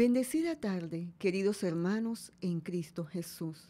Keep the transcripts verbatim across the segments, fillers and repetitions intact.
Bendecida tarde, queridos hermanos en Cristo Jesús.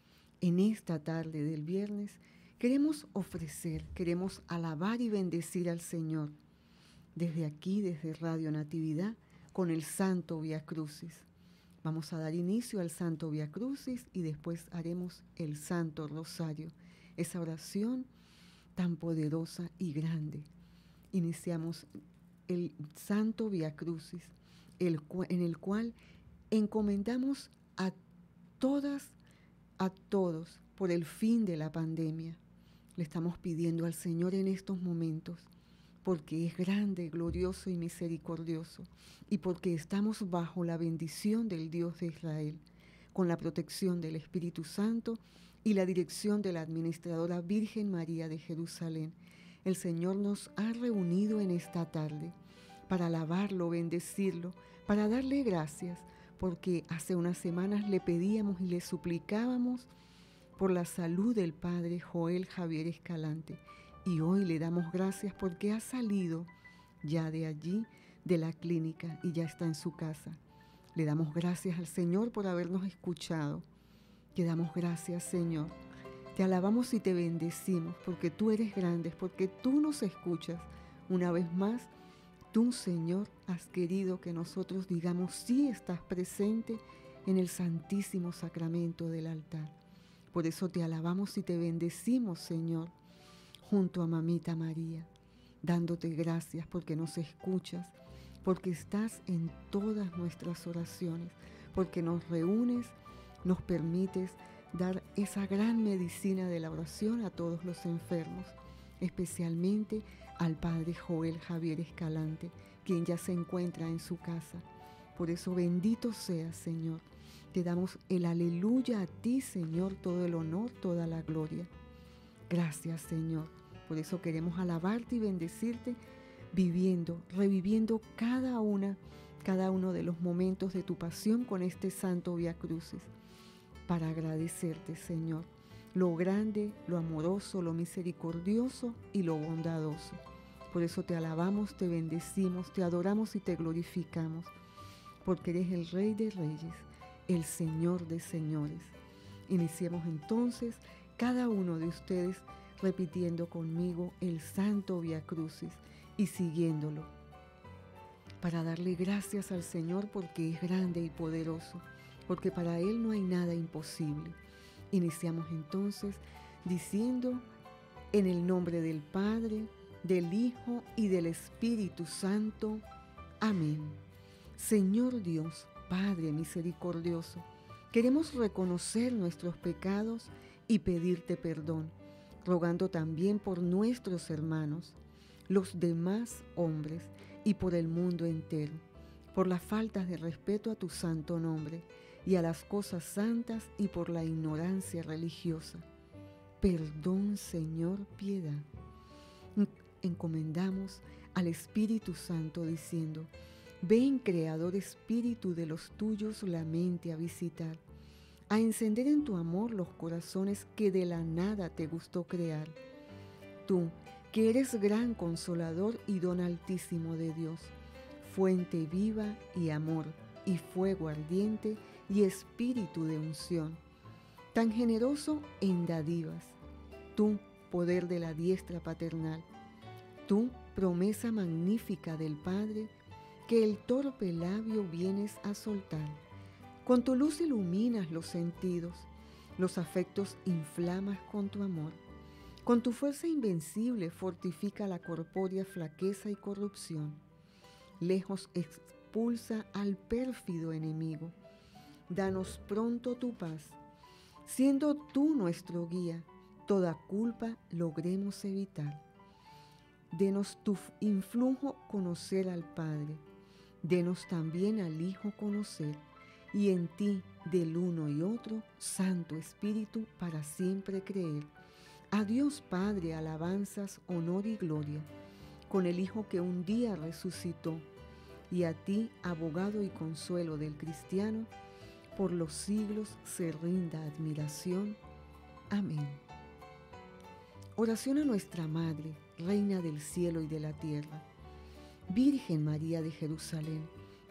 En esta tarde del viernes queremos ofrecer, queremos alabar y bendecir al Señor. Desde aquí, desde Radio Natividad, con el Santo Vía Crucis. Vamos a dar inicio al Santo Vía Crucis y después haremos el Santo Rosario, esa oración tan poderosa y grande. Iniciamos el Santo Vía Crucis, el, en el cual encomendamos a todas, a todos, por el fin de la pandemia. Le estamos pidiendo al Señor en estos momentos, porque es grande, glorioso y misericordioso, y porque estamos bajo la bendición del Dios de Israel, con la protección del Espíritu Santo y la dirección de la Administradora Virgen María de Jerusalén. El Señor nos ha reunido en esta tarde para alabarlo, bendecirlo, para darle gracias, porque hace unas semanas le pedíamos y le suplicábamos por la salud del Padre Joel Javier Escalante. Y hoy le damos gracias porque ha salido ya de allí, de la clínica, y ya está en su casa. Le damos gracias al Señor por habernos escuchado. Te damos gracias, Señor. Te alabamos y te bendecimos porque tú eres grande, porque tú nos escuchas. Una vez más, tú, Señor, has querido que nosotros digamos sí estás presente en el Santísimo Sacramento del altar. Por eso te alabamos y te bendecimos, Señor, junto a Mamita María, dándote gracias porque nos escuchas, porque estás en todas nuestras oraciones, porque nos reúnes, nos permites dar esa gran medicina de la oración a todos los enfermos, especialmente al Padre Joel Javier Escalante, quien ya se encuentra en su casa. Por eso bendito seas, Señor. Te damos el aleluya a ti, Señor, todo el honor, toda la gloria. Gracias, Señor. Por eso queremos alabarte y bendecirte, viviendo, reviviendo cada una, cada uno de los momentos de tu pasión con este Santo Vía Crucis, para agradecerte, Señor, lo grande, lo amoroso, lo misericordioso y lo bondadoso. Por eso te alabamos, te bendecimos, te adoramos y te glorificamos, porque eres el Rey de Reyes, el Señor de Señores. Iniciemos entonces cada uno de ustedes repitiendo conmigo el Santo Vía Crucis y siguiéndolo, para darle gracias al Señor porque es grande y poderoso, porque para Él no hay nada imposible. Iniciamos entonces diciendo en el nombre del Padre, del Hijo y del Espíritu Santo. Amén. Señor Dios, Padre misericordioso, queremos reconocer nuestros pecados y pedirte perdón, rogando también por nuestros hermanos, los demás hombres y por el mundo entero, por las faltas de respeto a tu santo nombre y a las cosas santas y por la ignorancia religiosa. Perdón, Señor, piedad. Encomendamos al Espíritu Santo diciendo: ven, Creador Espíritu de los tuyos, la mente a visitar, a encender en tu amor los corazones que de la nada te gustó crear. Tú, que eres gran consolador y don altísimo de Dios, fuente viva y amor, y fuego ardiente y espíritu de unción, tan generoso en dádivas, tú, poder de la diestra paternal, tú, promesa magnífica del Padre, que el torpe labio vienes a soltar. Con tu luz iluminas los sentidos, los afectos inflamas con tu amor. Con tu fuerza invencible fortifica la corpórea flaqueza y corrupción. Lejos expulsa al pérfido enemigo. Danos pronto tu paz. Siendo tú nuestro guía, toda culpa logremos evitar. Denos tu influjo conocer al Padre. Denos también al Hijo conocer. Y en ti, del uno y otro, Santo Espíritu, para siempre creer. A Dios Padre alabanzas, honor y gloria, con el Hijo que un día resucitó, y a ti, abogado y consuelo del cristiano, por los siglos se rinda admiración. Amén. Oración a nuestra Madre, Reina del cielo y de la tierra. Virgen María de Jerusalén,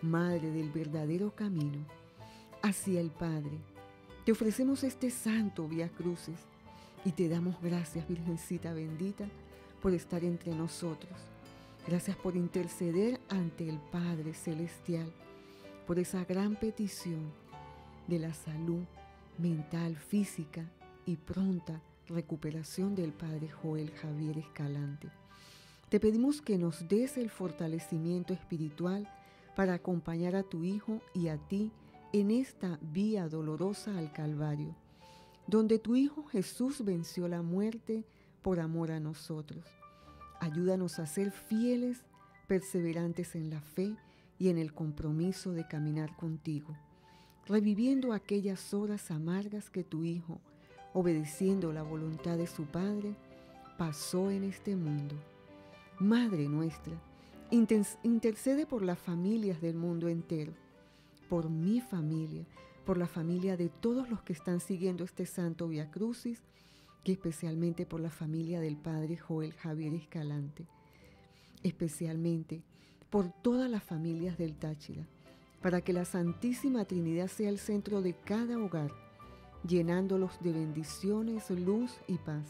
Madre del verdadero camino hacia el Padre, te ofrecemos este santo Vía Crucis y te damos gracias, Virgencita bendita, por estar entre nosotros. Gracias por interceder ante el Padre Celestial, por esa gran petición de la salud mental, física y pronta recuperación del Padre Joel Javier Escalante. Te pedimos que nos des el fortalecimiento espiritual para acompañar a tu Hijo y a ti en esta vía dolorosa al Calvario, donde tu Hijo Jesús venció la muerte por amor a nosotros. Ayúdanos a ser fieles, perseverantes en la fe y en el compromiso de caminar contigo, reviviendo aquellas horas amargas que tu Hijo, obedeciendo la voluntad de su Padre, pasó en este mundo. Madre nuestra, intercede por las familias del mundo entero, por mi familia, por la familia de todos los que están siguiendo este santo Vía Crucis, y especialmente por la familia del Padre Joel Javier Escalante, especialmente por todas las familias del Táchira, para que la Santísima Trinidad sea el centro de cada hogar, llenándolos de bendiciones, luz y paz.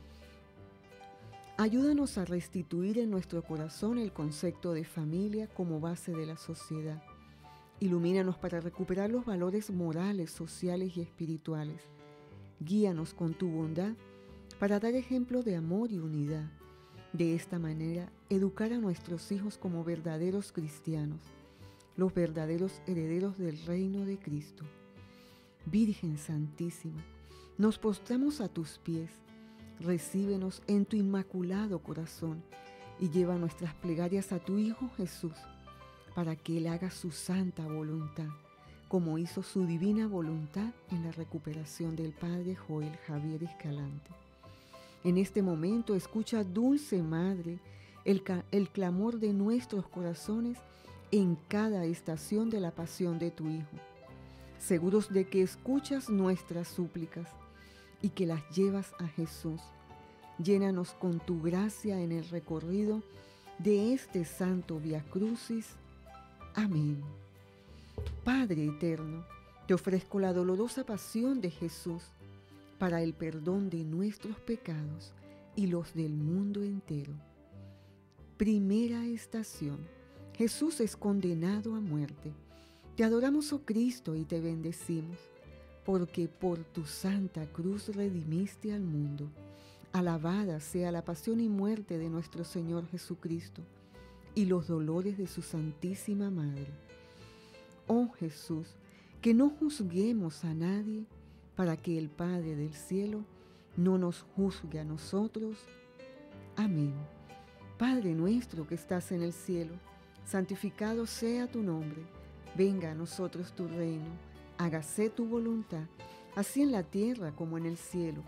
Ayúdanos a restituir en nuestro corazón el concepto de familia como base de la sociedad. Ilumínanos para recuperar los valores morales, sociales y espirituales. Guíanos con tu bondad para dar ejemplo de amor y unidad. De esta manera, educar a nuestros hijos como verdaderos cristianos, los verdaderos herederos del reino de Cristo. Virgen Santísima, nos postramos a tus pies. Recíbenos en tu inmaculado corazón y lleva nuestras plegarias a tu Hijo Jesús, para que Él haga su santa voluntad, como hizo su divina voluntad en la recuperación del Padre Joel Javier Escalante. En este momento escucha, dulce Madre, el, el clamor de nuestros corazones en cada estación de la pasión de tu Hijo, seguros de que escuchas nuestras súplicas y que las llevas a Jesús. Llénanos con tu gracia en el recorrido de este santo Vía Crucis. Amén. Padre eterno, te ofrezco la dolorosa pasión de Jesús para el perdón de nuestros pecados y los del mundo entero. Primera estación. Jesús es condenado a muerte. Te adoramos, oh Cristo, y te bendecimos, porque por tu santa cruz redimiste al mundo. Alabada sea la pasión y muerte de nuestro Señor Jesucristo y los dolores de su Santísima Madre. Oh Jesús, que no juzguemos a nadie para que el Padre del cielo no nos juzgue a nosotros. Amén. Padre nuestro que estás en el cielo, santificado sea tu nombre. Venga a nosotros tu reino. Hágase tu voluntad, así en la tierra como en el cielo.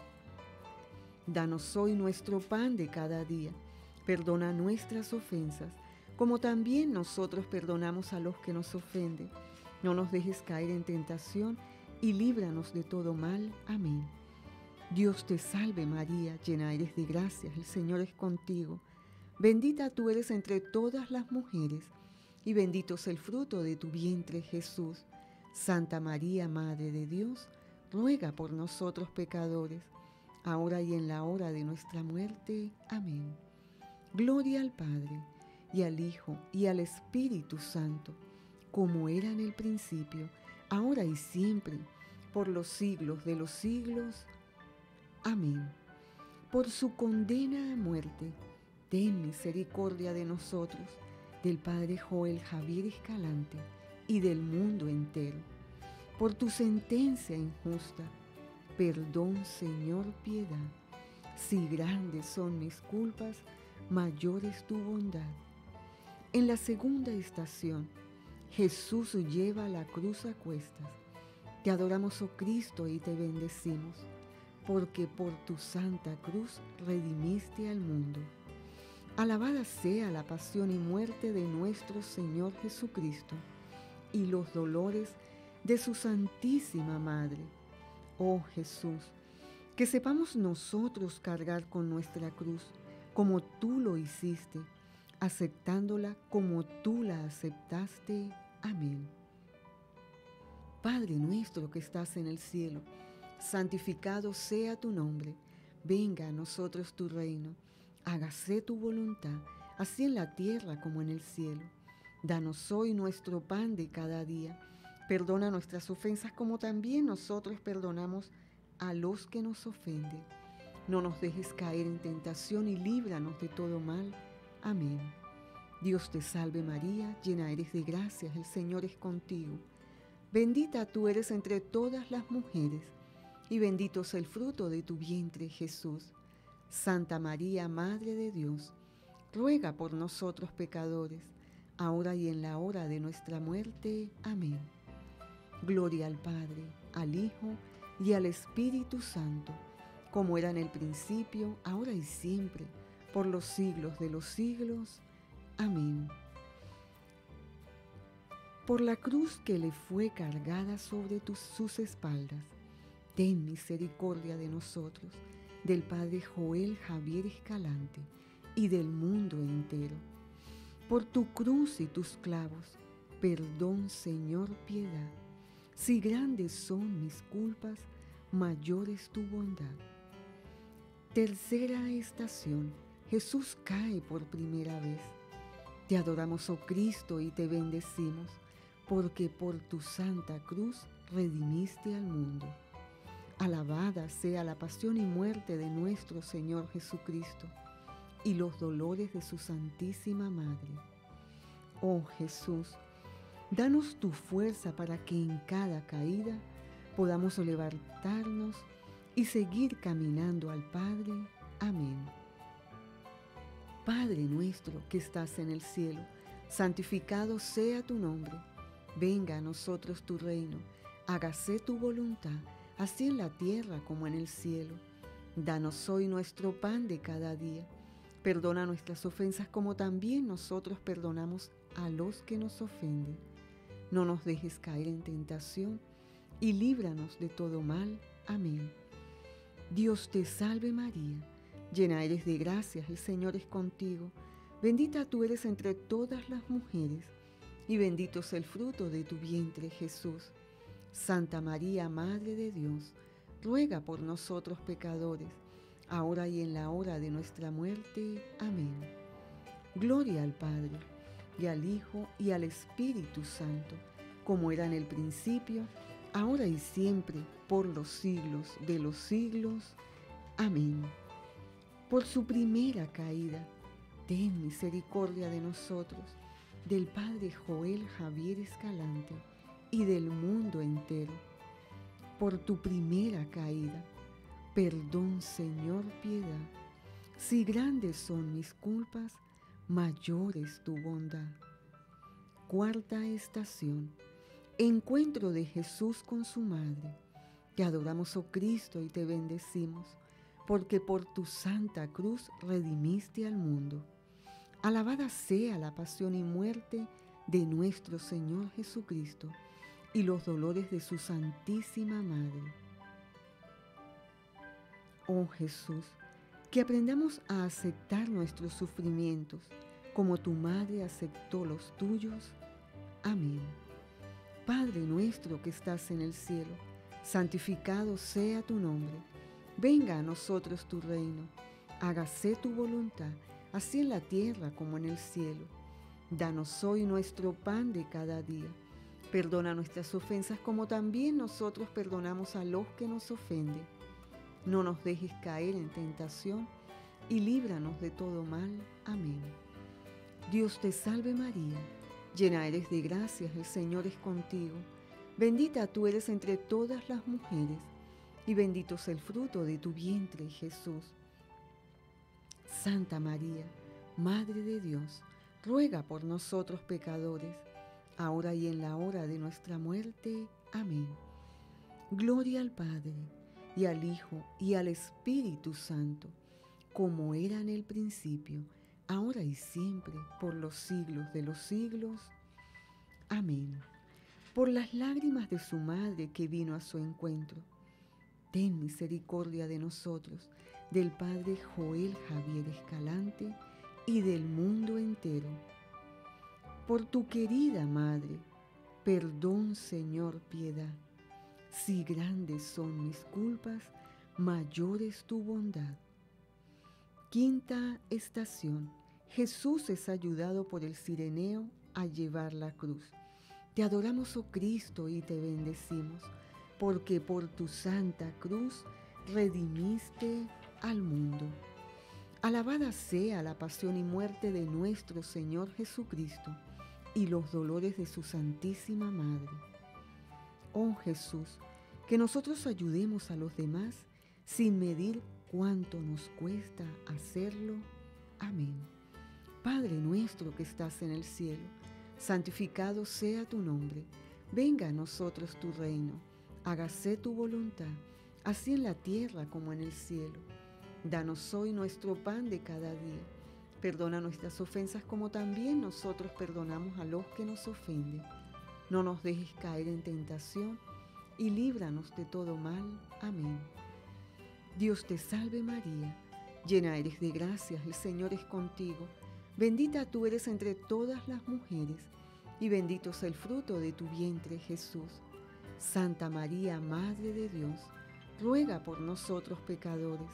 Danos hoy nuestro pan de cada día. Perdona nuestras ofensas, como también nosotros perdonamos a los que nos ofenden. No nos dejes caer en tentación y líbranos de todo mal. Amén. Dios te salve María, llena eres de gracia, el Señor es contigo. Bendita tú eres entre todas las mujeres, y bendito es el fruto de tu vientre, Jesús. Santa María, Madre de Dios, ruega por nosotros pecadores, ahora y en la hora de nuestra muerte. Amén. Gloria al Padre, y al Hijo, y al Espíritu Santo, como era en el principio, ahora y siempre, por los siglos de los siglos. Amén. Por su condena a muerte, ten misericordia de nosotros, del Padre Joel Javier Escalante y del mundo entero. Por tu sentencia injusta, perdón, Señor, piedad. Si grandes son mis culpas, mayor es tu bondad. En la segunda estación, Jesús lleva la cruz a cuestas. Te adoramos, oh Cristo, y te bendecimos, porque por tu santa cruz redimiste al mundo. Alabada sea la pasión y muerte de nuestro Señor Jesucristo y los dolores de su Santísima Madre. Oh Jesús, que sepamos nosotros cargar con nuestra cruz como tú lo hiciste, aceptándola como tú la aceptaste. Amén. Padre nuestro que estás en el cielo, santificado sea tu nombre. Venga a nosotros tu reino. Hágase tu voluntad, así en la tierra como en el cielo. Danos hoy nuestro pan de cada día. Perdona nuestras ofensas como también nosotros perdonamos a los que nos ofenden. No nos dejes caer en tentación y líbranos de todo mal. Amén. Dios te salve María, llena eres de gracia, el Señor es contigo. Bendita tú eres entre todas las mujeres, y bendito es el fruto de tu vientre, Jesús. Santa María, Madre de Dios, ruega por nosotros pecadores, ahora y en la hora de nuestra muerte. Amén. Gloria al Padre, al Hijo y al Espíritu Santo, como era en el principio, ahora y siempre, por los siglos de los siglos. Amén. Por la cruz que le fue cargada sobre tus, sus espaldas, ten misericordia de nosotros, del Padre Joel Javier Escalante y del mundo entero. Por tu cruz y tus clavos, perdón, Señor, piedad. Si grandes son mis culpas, mayor es tu bondad. Tercera estación. Jesús cae por primera vez. Te adoramos, oh Cristo, y te bendecimos, porque por tu santa cruz redimiste al mundo. Alabada sea la pasión y muerte de nuestro Señor Jesucristo y los dolores de su Santísima Madre. Oh Jesús, danos tu fuerza para que en cada caída podamos levantarnos y seguir caminando al Padre. Amén. Padre nuestro que estás en el cielo, santificado sea tu nombre. Venga a nosotros tu reino, hágase tu voluntad, así en la tierra como en el cielo. Danos hoy nuestro pan de cada día. Perdona nuestras ofensas como también nosotros perdonamos a los que nos ofenden. No nos dejes caer en tentación y líbranos de todo mal. Amén. Dios te salve María, llena eres de gracia, el Señor es contigo. Bendita tú eres entre todas las mujeres, y bendito es el fruto de tu vientre, Jesús. Santa María, Madre de Dios, ruega por nosotros pecadores, ahora y en la hora de nuestra muerte. Amén. Gloria al Padre, y al Hijo, y al Espíritu Santo, como era en el principio, ahora y siempre, por los siglos de los siglos. Amén. Por su primera caída, ten misericordia de nosotros, del Padre Joel Javier Escalante y del mundo entero. Por tu primera caída, perdón, Señor, piedad. Si grandes son mis culpas, mayor es tu bondad. Cuarta estación. Encuentro de Jesús con su madre. Te adoramos, oh Cristo, y te bendecimos, porque por tu santa cruz redimiste al mundo. Alabada sea la pasión y muerte de nuestro Señor Jesucristo y los dolores de su Santísima Madre. Oh Jesús, que aprendamos a aceptar nuestros sufrimientos como tu Madre aceptó los tuyos. Amén. Padre nuestro que estás en el cielo, santificado sea tu nombre. Venga a nosotros tu reino. Hágase tu voluntad, así en la tierra como en el cielo. Danos hoy nuestro pan de cada día. Perdona nuestras ofensas como también nosotros perdonamos a los que nos ofenden. No nos dejes caer en tentación y líbranos de todo mal. Amén. Dios te salve María, llena eres de gracia, el Señor es contigo. Bendita tú eres entre todas las mujeres, y bendito es el fruto de tu vientre, Jesús. Santa María, Madre de Dios, ruega por nosotros pecadores, ahora y en la hora de nuestra muerte. Amén. Gloria al Padre, y al Hijo, y al Espíritu Santo, como era en el principio, ahora y siempre, por los siglos de los siglos. Amén. Por las lágrimas de su madre que vino a su encuentro, ten misericordia de nosotros, del Padre Joel Javier Escalante y del mundo entero. Por tu querida madre, Perdón, Señor, piedad. Si grandes son mis culpas, mayor es tu bondad. Quinta estación. Jesús es ayudado por el Cireneo a llevar la cruz. Te adoramos, oh Cristo, y te bendecimos, porque por tu santa cruz redimiste al mundo. Alabada sea la pasión y muerte de nuestro Señor Jesucristo y los dolores de su Santísima Madre. Oh Jesús, que nosotros ayudemos a los demás sin medir cuánto nos cuesta hacerlo. Amén. Padre nuestro que estás en el cielo, santificado sea tu nombre. Venga a nosotros tu reino. Hágase tu voluntad, así en la tierra como en el cielo. Danos hoy nuestro pan de cada día. Perdona nuestras ofensas como también nosotros perdonamos a los que nos ofenden. No nos dejes caer en tentación y líbranos de todo mal. Amén. Dios te salve María, llena eres de gracia, el Señor es contigo. Bendita tú eres entre todas las mujeres, y bendito es el fruto de tu vientre, Jesús. Santa María, Madre de Dios, ruega por nosotros pecadores,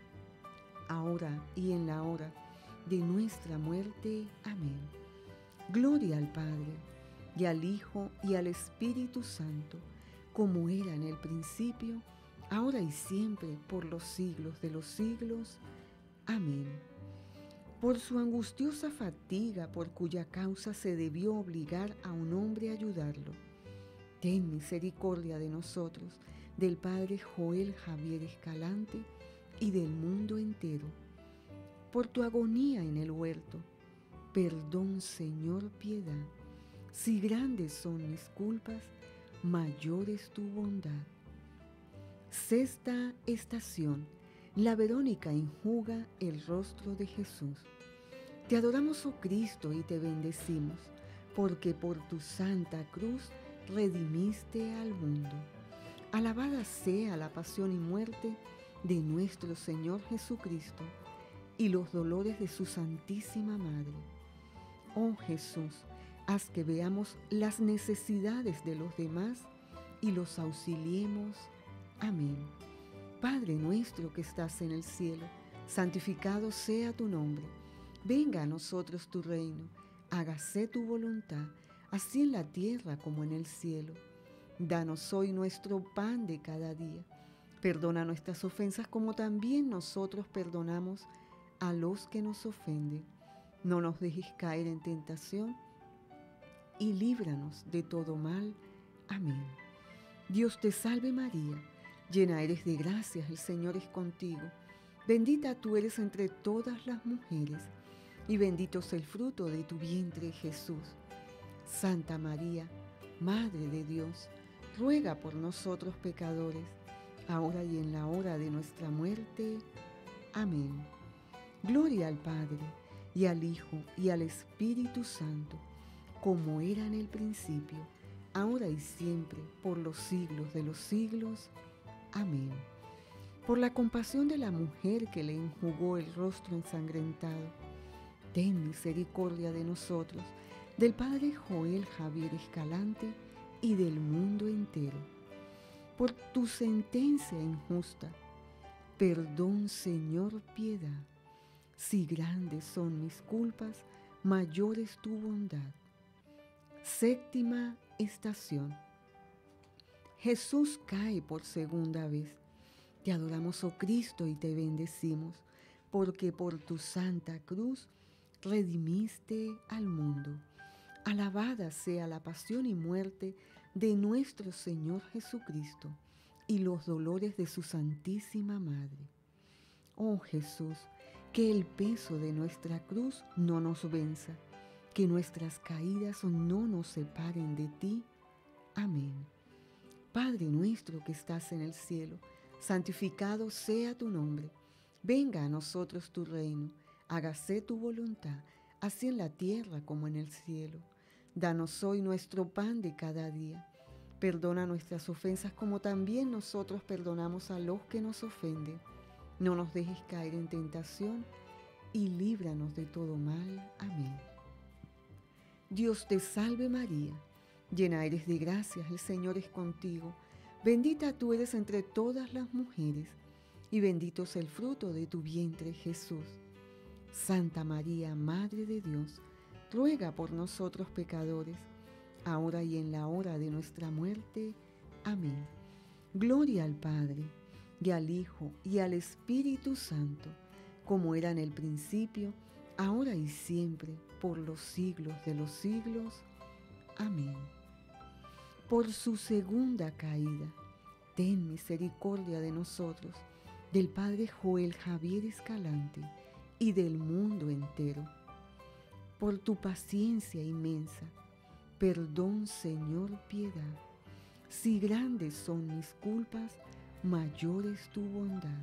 ahora y en la hora de nuestra muerte. Amén. Gloria al Padre, y al Hijo, y al Espíritu Santo, como era en el principio, ahora y siempre, por los siglos de los siglos. Amén. Por su angustiosa fatiga, por cuya causa se debió obligar a un hombre a ayudarlo, ten misericordia de nosotros, del Padre Joel Javier Escalante y del mundo entero. Por tu agonía en el huerto, perdón, Señor, piedad. Si grandes son mis culpas, mayor es tu bondad. Sexta estación. La Verónica enjuga el rostro de Jesús. Te adoramos, oh Cristo, y te bendecimos, porque por tu santa cruz redimiste al mundo. Alabada sea la pasión y muerte de nuestro Señor Jesucristo y los dolores de su Santísima Madre. Oh Jesús, haz que veamos las necesidades de los demás y los auxiliemos. Amén. Padre nuestro que estás en el cielo, santificado sea tu nombre. Venga a nosotros tu reino, hágase tu voluntad, así en la tierra como en el cielo. Danos hoy nuestro pan de cada día. Perdona nuestras ofensas como también nosotros perdonamos a los que nos ofenden. No nos dejes caer en tentación y líbranos de todo mal. Amén. Dios te salve María, llena eres de gracia, el Señor es contigo. Bendita tú eres entre todas las mujeres, y bendito es el fruto de tu vientre, Jesús. Santa María, Madre de Dios, ruega por nosotros pecadores, ahora y en la hora de nuestra muerte. Amén. Gloria al Padre, y al Hijo, y al Espíritu Santo, como era en el principio, ahora y siempre, por los siglos de los siglos. Amén. Por la compasión de la mujer que le enjugó el rostro ensangrentado, ten misericordia de nosotros, del Padre Joel Javier Escalante y del mundo entero. Por tu sentencia injusta, perdón, Señor, piedad. Si grandes son mis culpas, mayor es tu bondad. Séptima estación. Jesús cae por segunda vez. Te adoramos, oh Cristo, y te bendecimos, porque por tu santa cruz redimiste al mundo. Alabada sea la pasión y muerte de nuestro Señor Jesucristo y los dolores de su Santísima Madre. Oh Jesús, que el peso de nuestra cruz no nos venza, que nuestras caídas no nos separen de ti. Amén. Padre nuestro que estás en el cielo, santificado sea tu nombre. Venga a nosotros tu reino, hágase tu voluntad, así en la tierra como en el cielo. Danos hoy nuestro pan de cada día. Perdona nuestras ofensas como también nosotros perdonamos a los que nos ofenden. No nos dejes caer en tentación y líbranos de todo mal. Amén. Dios te salve María, llena eres de gracias, el Señor es contigo. Bendita tú eres entre todas las mujeres, y bendito es el fruto de tu vientre, Jesús. Santa María, Madre de Dios, ruega por nosotros pecadores, ahora y en la hora de nuestra muerte. Amén. Gloria al Padre, y al Hijo, y al Espíritu Santo, como era en el principio, ahora y siempre, por los siglos de los siglos. Amén. Por su segunda caída, ten misericordia de nosotros, del Padre Joel Javier Escalante y del mundo entero. Por tu paciencia inmensa, perdón, Señor, piedad. Si grandes son mis culpas, mayor es tu bondad.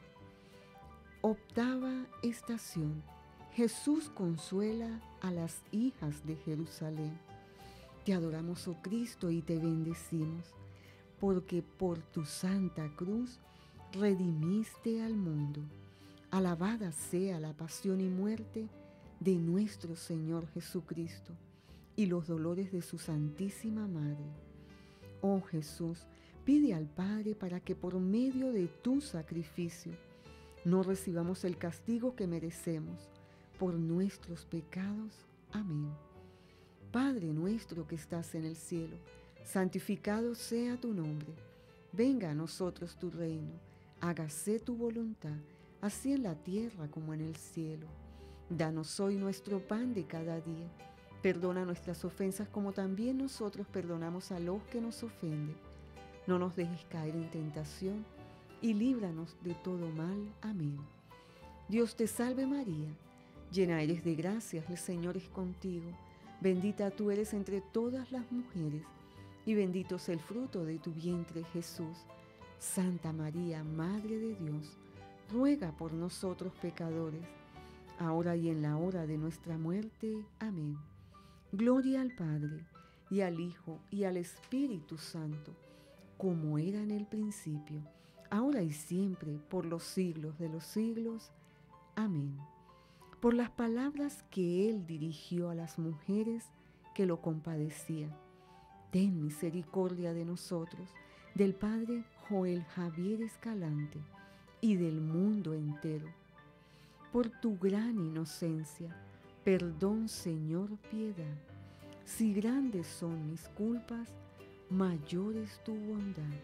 Octava estación. Jesús consuela a las hijas de Jerusalén. Te adoramos, oh Cristo, y te bendecimos, porque por tu santa cruz redimiste al mundo. Alabada sea la pasión y muerte de nuestro Señor Jesucristo y los dolores de su Santísima Madre. Oh Jesús, pide al Padre para que por medio de tu sacrificio no recibamos el castigo que merecemos por nuestros pecados. Amén. Padre nuestro que estás en el cielo, santificado sea tu nombre. Venga a nosotros tu reino. Hágase tu voluntad, así en la tierra como en el cielo. Danos hoy nuestro pan de cada día. Perdona nuestras ofensas como también nosotros perdonamos a los que nos ofenden. No nos dejes caer en tentación y líbranos de todo mal. Amén. Dios te salve María, llena eres de gracia, el Señor es contigo. Bendita tú eres entre todas las mujeres, y bendito es el fruto de tu vientre, Jesús. Santa María, Madre de Dios, ruega por nosotros pecadores, ahora y en la hora de nuestra muerte. Amén. Gloria al Padre, y al Hijo, y al Espíritu Santo, como era en el principio, ahora y siempre, por los siglos de los siglos. Amén. Por las palabras que Él dirigió a las mujeres que lo compadecían, ten misericordia de nosotros, del Padre Joel Javier Escalante y del mundo entero. Por tu gran inocencia, perdón, Señor, piedad. Si grandes son mis culpas, mayor es tu bondad.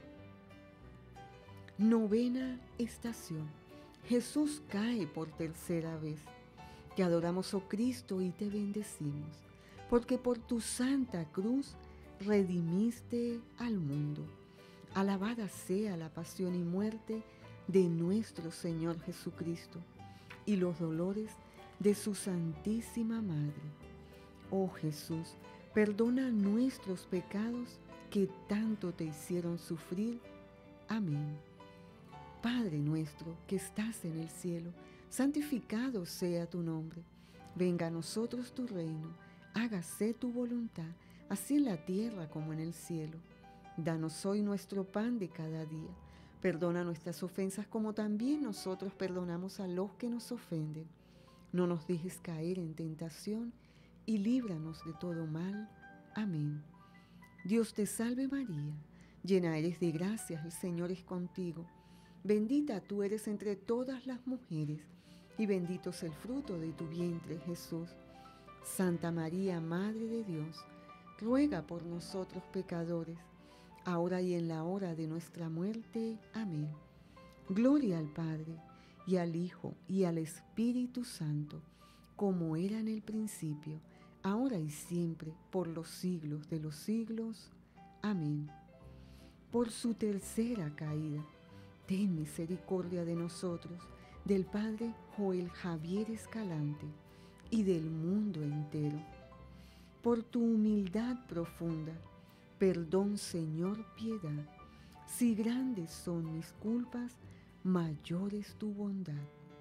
Novena estación. Jesús cae por tercera vez. Te adoramos, oh Cristo, y te bendecimos, porque por tu santa cruz redimiste al mundo. Alabada sea la pasión y muerte de nuestro Señor Jesucristo y los dolores de su Santísima Madre. Oh Jesús, perdona nuestros pecados que tanto te hicieron sufrir. Amén. Padre nuestro que estás en el cielo, santificado sea tu nombre. Venga a nosotros tu reino, hágase tu voluntad, así en la tierra como en el cielo. Danos hoy nuestro pan de cada día. Perdona nuestras ofensas como también nosotros perdonamos a los que nos ofenden. No nos dejes caer en tentación y líbranos de todo mal. Amén. Dios te salve María, llena eres de gracia, el Señor es contigo. Bendita tú eres entre todas las mujeres, y bendito es el fruto de tu vientre, Jesús. Santa María, Madre de Dios, ruega por nosotros pecadores, ahora y en la hora de nuestra muerte. Amén. Gloria al Padre, y al Hijo, y al Espíritu Santo, como era en el principio, ahora y siempre, por los siglos de los siglos. Amén. Por su tercera caída, ten misericordia de nosotros, del Padre Joel Javier Escalante y del mundo entero. Por tu humildad profunda, perdón, Señor, piedad. Si grandes son mis culpas, mayor es tu bondad.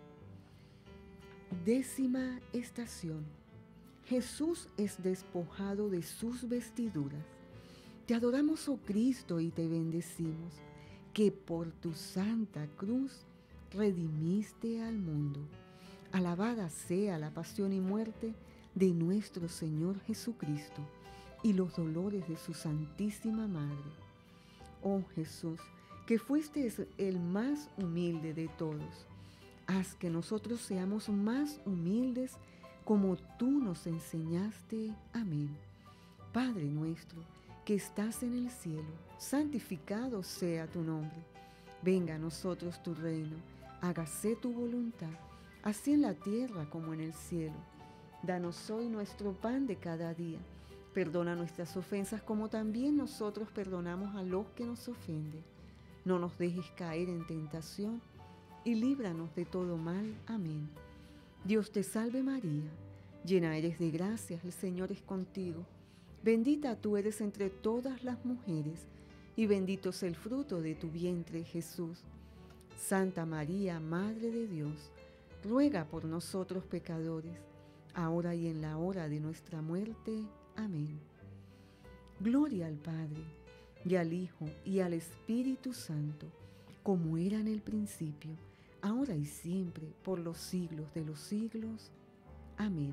Décima estación. Jesús es despojado de sus vestiduras. Te adoramos, oh Cristo, y te bendecimos, que por tu santa cruz redimiste al mundo. Alabada sea la pasión y muerte de nuestro Señor Jesucristo y los dolores de su Santísima Madre. Oh Jesús, que fuiste el más humilde de todos, haz que nosotros seamos más humildes como tú nos enseñaste. Amén. Padre nuestro, que estás en el cielo, santificado sea tu nombre. Venga a nosotros tu reino, hágase tu voluntad, así en la tierra como en el cielo. Danos hoy nuestro pan de cada día. Perdona nuestras ofensas como también nosotros perdonamos a los que nos ofenden. No nos dejes caer en tentación y líbranos de todo mal. Amén. Dios te salve María, llena eres de gracia, el Señor es contigo. Bendita tú eres entre todas las mujeres, y bendito es el fruto de tu vientre, Jesús. Santa María, Madre de Dios, ruega por nosotros pecadores, ahora y en la hora de nuestra muerte. Amén. Gloria al Padre, y al Hijo, y al Espíritu Santo, como era en el principio, ahora y siempre, por los siglos de los siglos. Amén.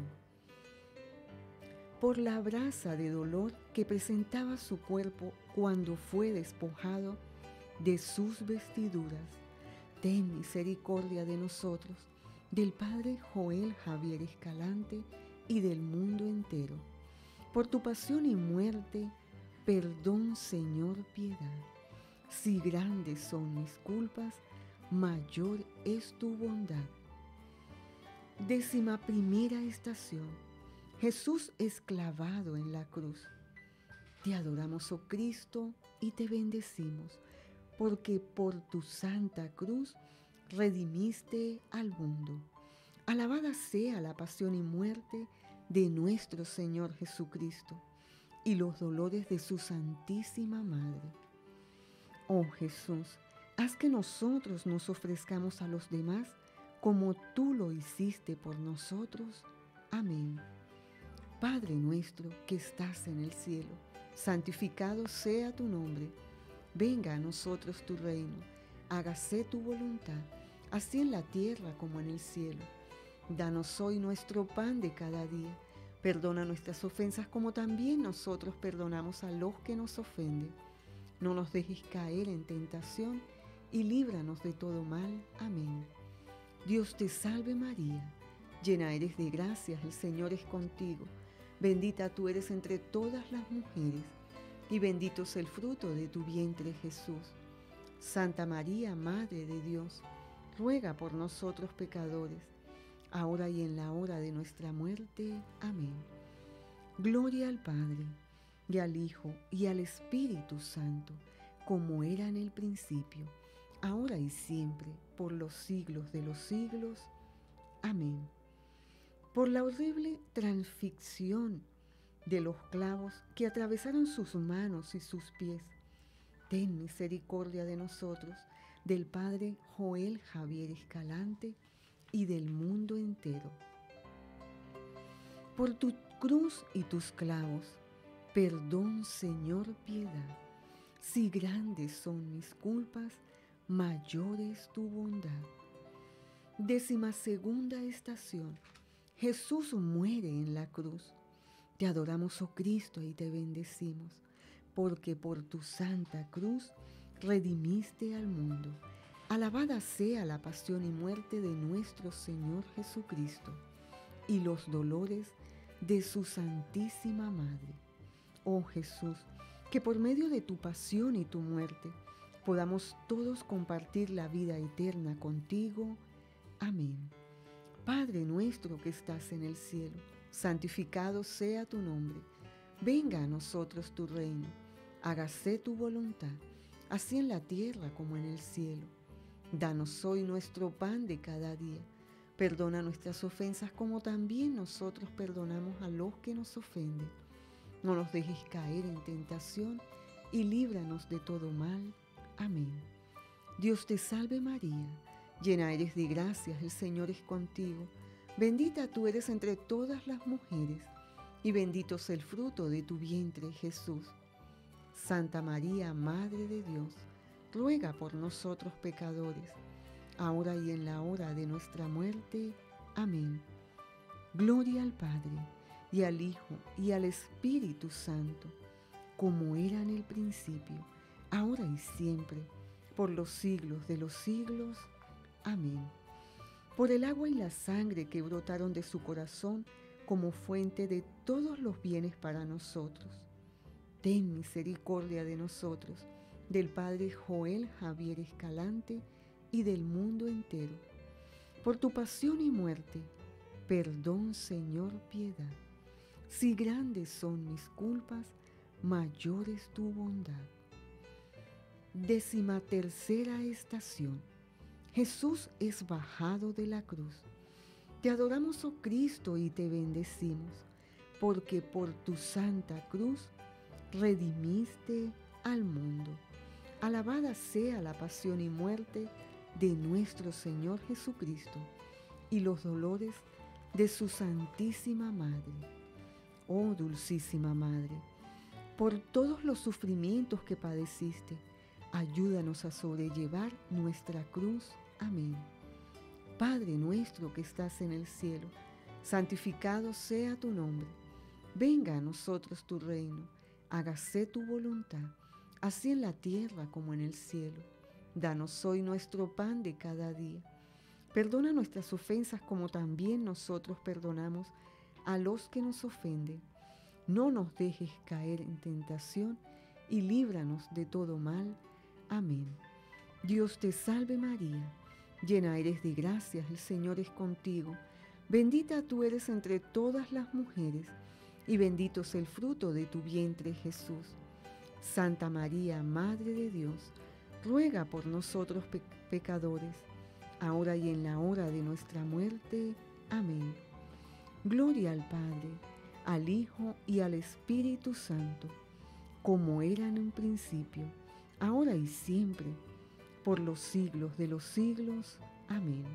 Por la brasa de dolor que presentaba su cuerpo cuando fue despojado de sus vestiduras, ten misericordia de nosotros, del Padre Joel Javier Escalante y del mundo entero. Por tu pasión y muerte, perdón, Señor, piedad. Si grandes son mis culpas, mayor es tu bondad. Décima primera estación. Jesús es clavado en la cruz. Te adoramos, oh Cristo, y te bendecimos, porque por tu santa cruz redimiste al mundo. Alabada sea la pasión y muerte de nuestro Señor Jesucristo y los dolores de su Santísima Madre. Oh Jesús, haz que nosotros nos ofrezcamos a los demás como tú lo hiciste por nosotros. Amén. Padre nuestro que estás en el cielo, santificado sea tu nombre. Venga a nosotros tu reino, hágase tu voluntad, así en la tierra como en el cielo. Danos hoy nuestro pan de cada día. Perdona nuestras ofensas como también nosotros perdonamos a los que nos ofenden. No nos dejes caer en tentación y líbranos de todo mal. Amén. Dios te salve María, llena eres de gracia, el Señor es contigo. Bendita tú eres entre todas las mujeres, y bendito es el fruto de tu vientre, Jesús. Santa María, Madre de Dios, ruega por nosotros pecadores, ahora y en la hora de nuestra muerte. Amén. Gloria al Padre, y al Hijo, y al Espíritu Santo, como era en el principio, ahora y siempre, por los siglos de los siglos. Amén. Por la horrible transfixión de los clavos que atravesaron sus manos y sus pies, ten misericordia de nosotros, del Padre Joel Javier Escalante y del mundo entero. Por tu cruz y tus clavos, perdón, Señor, piedad. Si grandes son mis culpas, mayor es tu bondad. Décima segunda estación. Jesús muere en la cruz. Te adoramos, oh Cristo, y te bendecimos, porque por tu santa cruz redimiste al mundo. Alabada sea la pasión y muerte de nuestro Señor Jesucristo y los dolores de su Santísima Madre. Oh Jesús, que por medio de tu pasión y tu muerte podamos todos compartir la vida eterna contigo. Amén. Padre nuestro que estás en el cielo, santificado sea tu nombre. Venga a nosotros tu reino. Hágase tu voluntad, así en la tierra como en el cielo. Danos hoy nuestro pan de cada día. Perdona nuestras ofensas como también nosotros perdonamos a los que nos ofenden. No nos dejes caer en tentación y líbranos de todo mal. Amén. Dios te salve María, llena eres de gracia, el Señor es contigo. Bendita tú eres entre todas las mujeres, y bendito es el fruto de tu vientre, Jesús. Santa María, Madre de Dios, ruega por nosotros pecadores, ahora y en la hora de nuestra muerte. Amén. Gloria al Padre, y al Hijo, y al Espíritu Santo, como era en el principio, ahora y siempre, por los siglos de los siglos. Amén. Por el agua y la sangre que brotaron de su corazón como fuente de todos los bienes para nosotros, ten misericordia de nosotros, del Padre Joel Javier Escalante y del mundo entero. Por tu pasión y muerte, perdón, Señor, piedad. Si grandes son mis culpas, mayor es tu bondad. Décima tercera estación. Jesús es bajado de la cruz. Te adoramos, oh Cristo, y te bendecimos, porque por tu santa cruz redimiste al mundo. Alabada sea la pasión y muerte de nuestro Señor Jesucristo y los dolores de su Santísima Madre. Oh Dulcísima Madre, por todos los sufrimientos que padeciste, ayúdanos a sobrellevar nuestra cruz. Amén. Padre nuestro que estás en el cielo, santificado sea tu nombre. Venga a nosotros tu reino, hágase tu voluntad, así en la tierra como en el cielo. Danos hoy nuestro pan de cada día. Perdona nuestras ofensas como también nosotros perdonamos a los que nos ofenden. No nos dejes caer en tentación y líbranos de todo mal. Amén. Dios te salve María, llena eres de gracia, el Señor es contigo. Bendita tú eres entre todas las mujeres, y bendito es el fruto de tu vientre, Jesús. Santa María, Madre de Dios, ruega por nosotros pe- pecadores, ahora y en la hora de nuestra muerte. Amén. Gloria al Padre, al Hijo y al Espíritu Santo, como era en un principio, ahora y siempre, por los siglos de los siglos. Amén.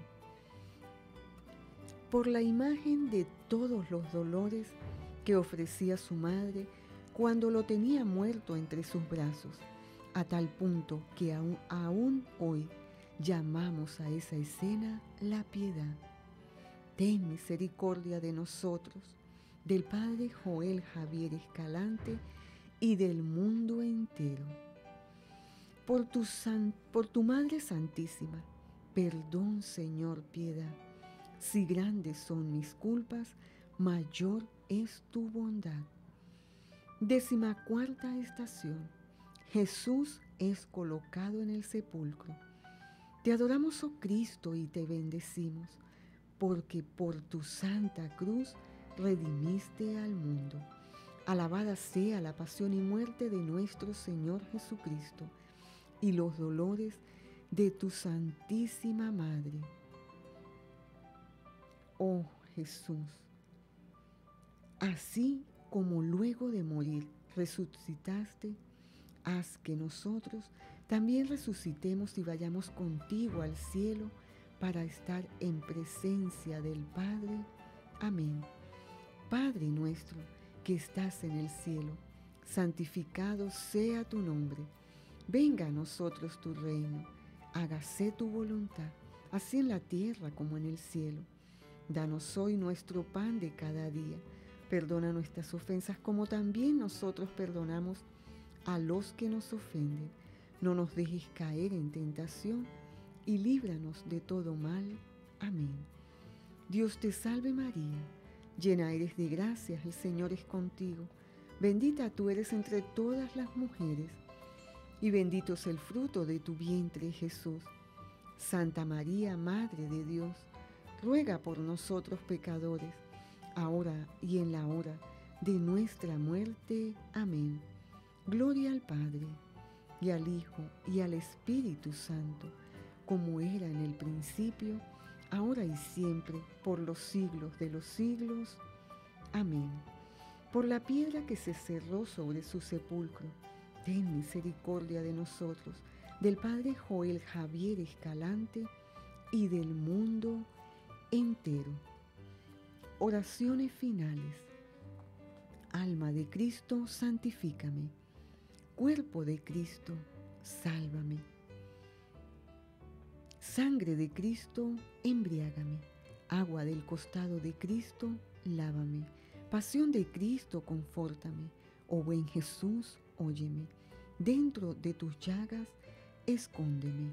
Por la imagen de todos los dolores que ofrecía su madre cuando lo tenía muerto entre sus brazos, a tal punto que aún, aún hoy llamamos a esa escena la piedad. Ten misericordia de nosotros, del Padre Joel Javier Escalante y del mundo entero. Por tu, san, por tu Madre Santísima, perdón, Señor, piedad. Si grandes son mis culpas, mayor es tu bondad. Décima cuarta estación. Jesús es colocado en el sepulcro. Te adoramos, oh Cristo, y te bendecimos, porque por tu santa cruz redimiste al mundo. Alabada sea la pasión y muerte de nuestro Señor Jesucristo y los dolores de tu Santísima Madre. Oh Jesús, así como luego de morir resucitaste, haz que nosotros también resucitemos y vayamos contigo al cielo para estar en presencia del Padre. Amén. Padre nuestro que estás en el cielo, santificado sea tu nombre. Venga a nosotros tu reino, hágase tu voluntad, así en la tierra como en el cielo. Danos hoy nuestro pan de cada día. Perdona nuestras ofensas como también nosotros perdonamos a los que nos ofenden. No nos dejes caer en tentación y líbranos de todo mal. Amén. Dios te salve María, llena eres de gracia, el Señor es contigo. Bendita tú eres entre todas las mujeres, y bendito es el fruto de tu vientre, Jesús. Santa María, Madre de Dios, ruega por nosotros pecadores, ahora y en la hora de nuestra muerte. Amén. Gloria al Padre, y al Hijo, y al Espíritu Santo, como era en el principio, ahora y siempre, por los siglos de los siglos. Amén. Por la piedra que se cerró sobre su sepulcro, ten misericordia de nosotros, del Padre Joel Javier Escalante y del mundo entero. Oraciones finales. Alma de Cristo, santifícame. Cuerpo de Cristo, sálvame. Sangre de Cristo, embriágame. Agua del costado de Cristo, lávame. Pasión de Cristo, confórtame. Oh buen Jesús, óyeme. Dentro de tus llagas, escóndeme.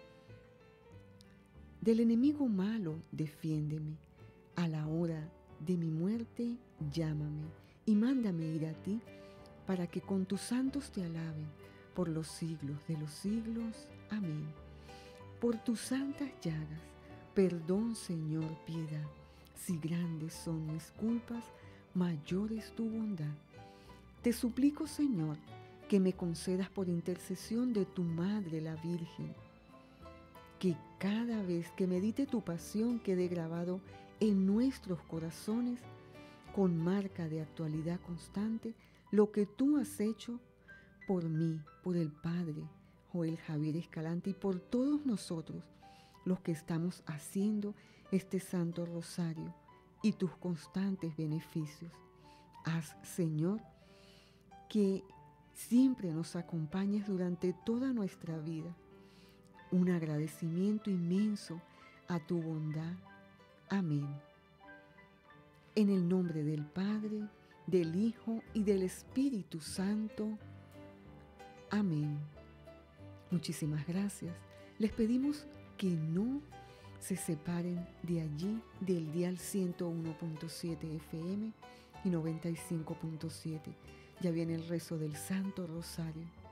Del enemigo malo, defiéndeme. A la hora de mi muerte, llámame y mándame ir a ti, para que con tus santos te alaben por los siglos de los siglos. Amén. Por tus santas llagas, perdón, Señor, piedad. Si grandes son mis culpas, mayor es tu bondad. Te suplico, Señor, que me concedas por intercesión de tu Madre, la Virgen, que cada vez que medite tu pasión quede grabado en nuestros corazones con marca de actualidad constante lo que tú has hecho por mí, por el Padre Joel Javier Escalante y por todos nosotros los que estamos haciendo este Santo Rosario y tus constantes beneficios. Haz, Señor, que siempre nos acompañes durante toda nuestra vida. Un agradecimiento inmenso a tu bondad. Amén. En el nombre del Padre, del Hijo y del Espíritu Santo. Amén. Muchísimas gracias. Les pedimos que no se separen de allí, del dial ciento uno punto siete F M y noventa y cinco punto siete. Ya viene el rezo del Santo Rosario.